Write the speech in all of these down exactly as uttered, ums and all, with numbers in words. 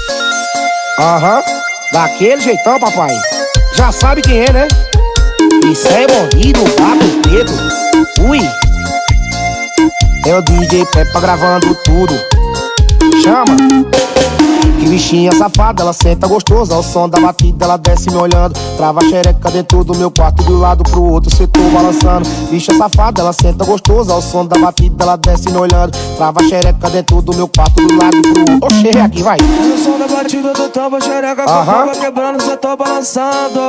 Aham, daquele jeitão, papai. Já sabe quem é, né? Isso é bandido, gato preto. Ui. É o D J Peppa gravando tudo. Chama. Que bichinha safada, ela senta gostosa. Ao som da batida ela desce me olhando. Trava a xereca dentro do meu quarto, do lado pro outro setor balançando. Bicha safada, ela senta gostosa. Ao som da batida ela desce me olhando. Trava a xereca dentro do meu quarto, do lado pro outro. Oxê, aqui vai. No som da batida do tambo, xereca com a boca quebrando, setor balançando.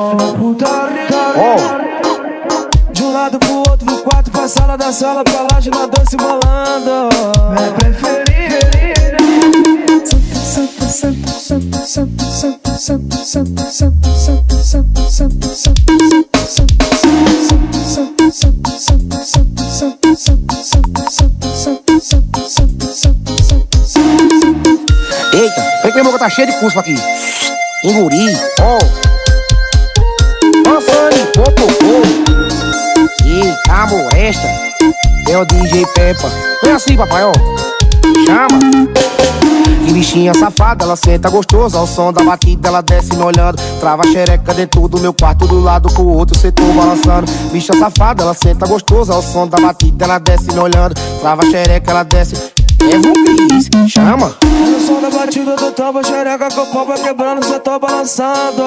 Oh. De um lado pro outro, do quarto pra sala, da sala pra laje, na dança e bolando. Minha preferida. Santa, santa, santa, santa, santa, santa, santa, santa, santa, santa, santa, santa. Eita, vem que minha boca tá cheia de cuspo aqui. Enguri, ó. Dançando em popopô. Eita, molesta. É o D J Peppa. Foi assim, papai, ó. Chama. Que bichinha safada, ela senta gostosa. Ao som da batida ela desce me olhando. Trava a xereca dentro do meu quarto, do lado pro outro setor balançando. Bicha safada, ela senta gostosa. Ao som da batida ela desce me olhando. Trava a xereca, ela desce. É Vucris, chama. No som da batida do tambo, xereca com o pau vai quebrando, setor balançando.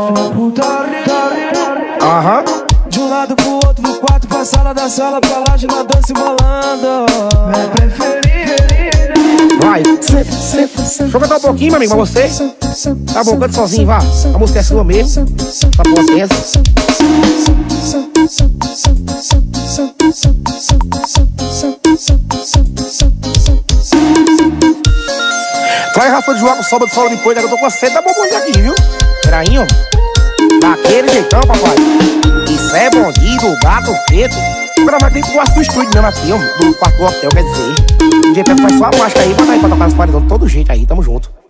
Aham. De um lado pro outro, do quarto pra sala, da sala pra laje, na dança e bolando. Minha preferida. Vai, senta, senta, senta. Deixa eu cantar um pouquinho, meu amigo, pra você. Tá bom, canta sozinho, vá. A música é sua mesmo. Tá bom, pensa. Vai, Rafa de Joaco, sobra de solo depois, né? Eu tô com a sede da bombonha aqui, viu? Peraí, ó. Daquele jeitão, papai. Isso é bandido, gato preto. Vou gravar aqui do quarto do estúdio mesmo aqui, ó. Do quarto do hotel, quer dizer. O D J Peppa faz só a máscara aí, bota aí pra tocar nas paredes de todo jeito aí, tamo junto.